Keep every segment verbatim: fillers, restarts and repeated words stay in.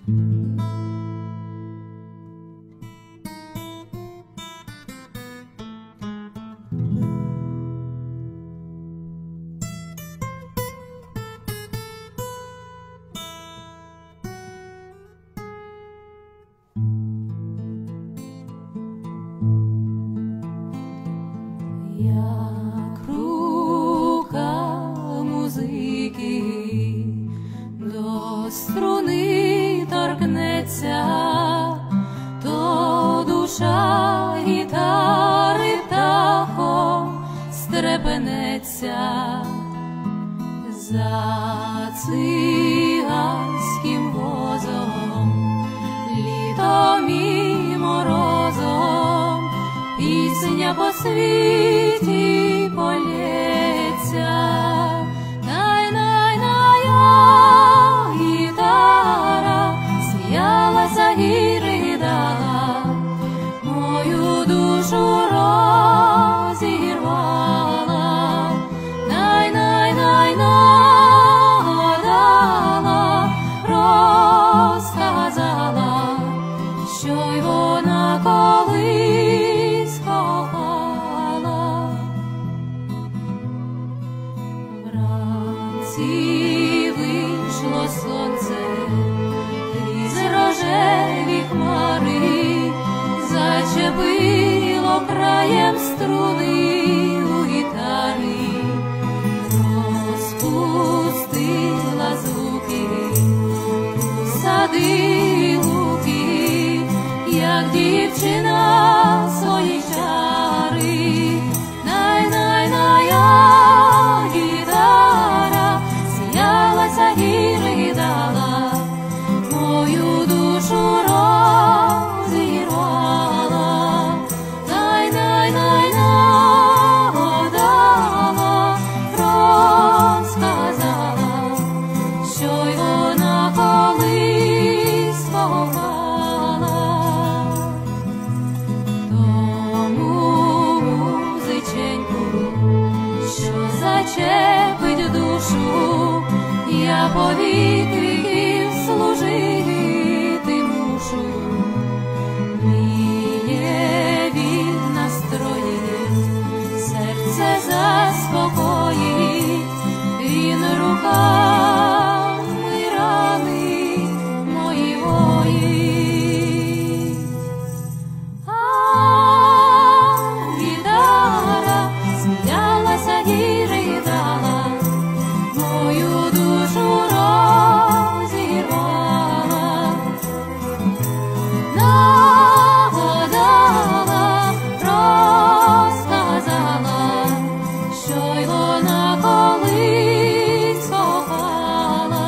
Як рука музики до струни торкнеться, то душа гітари птахом стрепенеться. За циганським возом, літом і морозом, пісня по світі полється. Най-най-най-я гітара сміялася і ридала, мою душу розірвала. Най-най-най-най гадала, розказала, що й вона колись кохала. Вранці вийшло сонце із рожеві хмари, зачепило краєм струни у гітари, розпустила звуки у сади луки, як дівчина свої чари. Най-най-най-я гітара сміялася і ридала, мою душу розірвала. Най-най-най-на гадала, розказала, що й вона колись кохала. Тому музиченьку, що зачепить душу, я повіки служити мушу. Міє від настроїть, серце заспокоїть, він руками рани мої гоїть. А гітара сміялася і ридала, мою душу розірвала. Нагадала, розказала, що й вона колись кохала.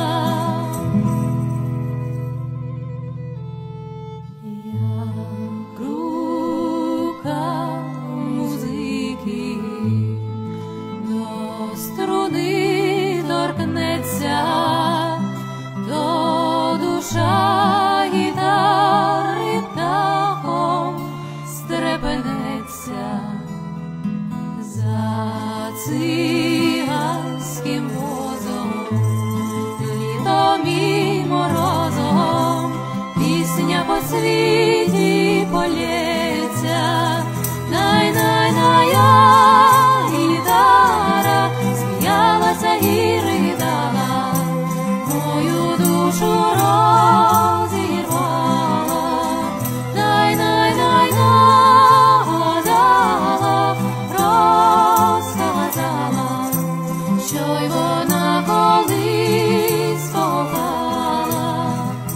Як рука музики до струни торкнеться, то душа гітари птахом стрепенеться. За циганським возом, літом і морозом, пісня по світі полється. Най-най-най-я гітара сміялася і ридала, мою душу розірвала. Най-най-най-на гадала, розказала, що й вона колись кохала.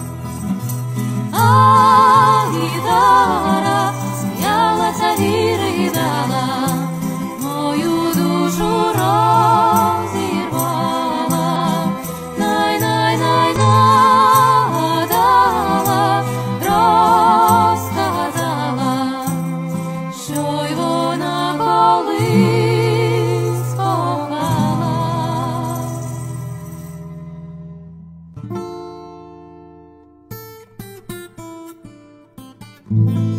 А гітара сміялася і ридала, мою душу розірвала. Най-най-най-на гадала, розказала, що й вона колись кохала.